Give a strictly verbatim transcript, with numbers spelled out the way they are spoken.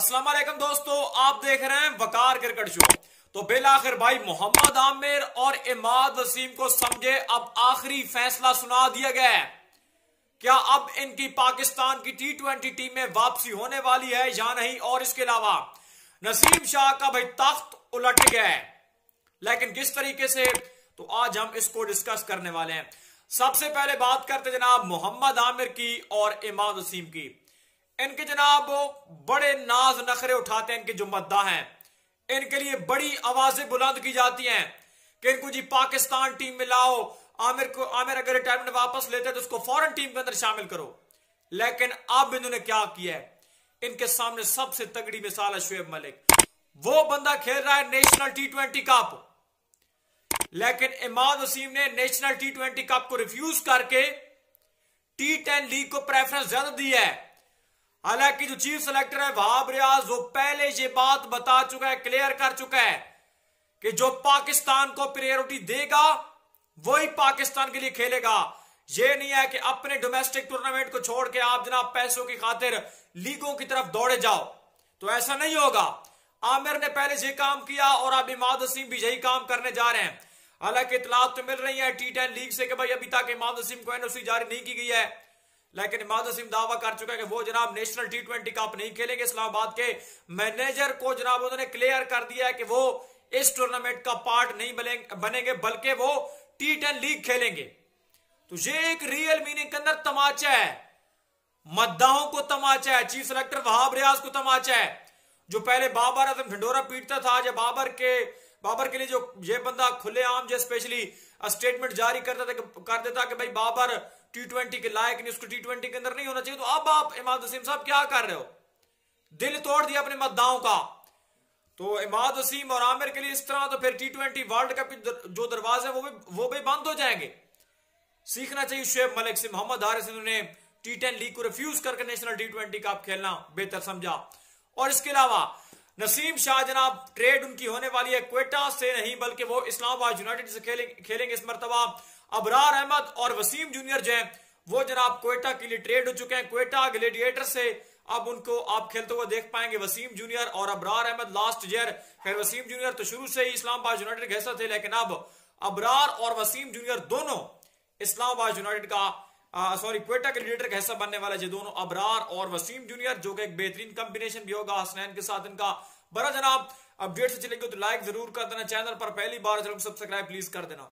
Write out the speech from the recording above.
अस्सलाम वालेकुम दोस्तों, आप देख रहे हैं वकार क्रिकेट शो। तो बिल आखिर भाई मोहम्मद आमिर और इमाद वसीम को समझे अब आखिरी फैसला सुना दिया गया है। क्या अब इनकी पाकिस्तान की टी ट्वेंटी टीम में वापसी होने वाली है या नहीं, और इसके अलावा नसीम शाह का भाई तख्त उलट गया है, लेकिन किस तरीके से, तो आज हम इसको डिस्कस करने वाले हैं। सबसे पहले बात करते जनाब मोहम्मद आमिर की और इमाद वसीम की। इनके जनाब बड़े नाज नखरे उठाते हैं इनके जो मद्दा हैं, इनके लिए बड़ी आवाजें बुलंद की जाती हैं कि इनको जी पाकिस्तान टीम में लाओ, आमिर को आमिर अगर रिटायरमेंट वापस लेते हैं तो उसको फौरन टीम के अंदर शामिल करो। लेकिन अब इन्होंने क्या किया है, इनके सामने सबसे तगड़ी मिसाल है शुएब मलिक। वो बंदा खेल रहा है नेशनल टी ट्वेंटी कप, लेकिन इमाद वसीम ने नेशनल टी ट्वेंटी कप को रिफ्यूज करके टी टेन लीग को प्रेफरेंस ज्यादा दी है। हालांकि जो चीफ सेलेक्टर है वहाब रियाज, वो पहले ये बात बता चुका है, क्लियर कर चुका है कि जो पाकिस्तान को प्रायोरिटी देगा वही पाकिस्तान के लिए खेलेगा। ये नहीं है कि अपने डोमेस्टिक टूर्नामेंट को छोड़ के आप जनाब पैसों की खातिर लीगों की तरफ दौड़े जाओ, तो ऐसा नहीं होगा। आमिर ने पहले ये काम किया और अब इमाद वसीम भी यही काम करने जा रहे हैं। हालांकि इतलात तो मिल रही है टी टेन लीग से कि भाई अभी तक इमाद वसीम को एनओसी जारी नहीं की गई है, लेकिन इमाद वसीम दावा कर चुका है कि वो जनाब नेशनल टी ट्वेंटी कप नहीं खेलेंगे। इस्लामाबाद के मैनेजर को जनाब उन्होंने क्लियर कर दिया है कि वो इस टूर्नामेंट का पार्ट नहीं बनेंगे, बल्कि वो टी टेन लीग खेलेंगे। तो ये एक रियल मीनिंग के अंदर तमाचा है, मद्दाहों को तमाचा है, चीफ सेलेक्टर वहाब रियाज को तमाचा है। जो पहले बाबर आजम ढिंडोरा पीटता था, जब बाबर के बाबर के लिए जो ये बंदा खुलेआम जो स्पेशली स्टेटमेंट जारी करता था, कर देता कि भाई बाबर टी ट्वेंटी के लायक नहीं, उसको टी ट्वेंटी के अंदर नहीं होना चाहिए। तो अब आप इमाद वसीम साहब क्या कर रहे हो, दिल तोड़ दिया अपने मद्दाओं का। तो इमाद वसीम और आमिर के लिए इस तरह तो फिर टी ट्वेंटी वर्ल्ड कप के जो दरवाजे हैं वो भी वो भी बंद हो जाएंगे। सीखना चाहिए शुएब मलिक से। मोहम्मद हारिस ने टी टेन लीग को रिफ्यूज करके नेशनल टी ट्वेंटी कप खेलना बेहतर समझा। और इसके अलावा नसीम शाह जनाब ट्रेड उनकी होने वाली है क्वेटा से नहीं, बल्कि वो इस्लामाबाद यूनाइटेड से खेलेंगे खेलेंगे इस मरतबा। अबरार अहमद और वसीम जूनियर जो है वो जनाब क्वेटा के लिए ट्रेड हो चुके हैं क्वेटा ग्लेडिएटर से। अब उनको आप खेलते हुए देख पाएंगे वसीम जूनियर और अबरार अहमद लास्ट ईयर। खैर वसीम जूनियर तो शुरू से ही इस्लामाबाद यूनाइटेड के हिस्सा थे, लेकिन अब अबरार और वसीम जूनियर दोनों इस्लामाबाद यूनाइटेड का सॉरी क्वेटा के लीडर का हिस्सा बनने वाला है। दोनों अबरार और वसीम जूनियर, जो कि एक बेहतरीन कॉम्बिनेशन भी होगा हसनैन के साथ इनका। बड़ा जनाब अपडेट से चलेंगे तो लाइक जरूर कर देना, चैनल पर पहली बार जरूर सब्सक्राइब प्लीज कर देना।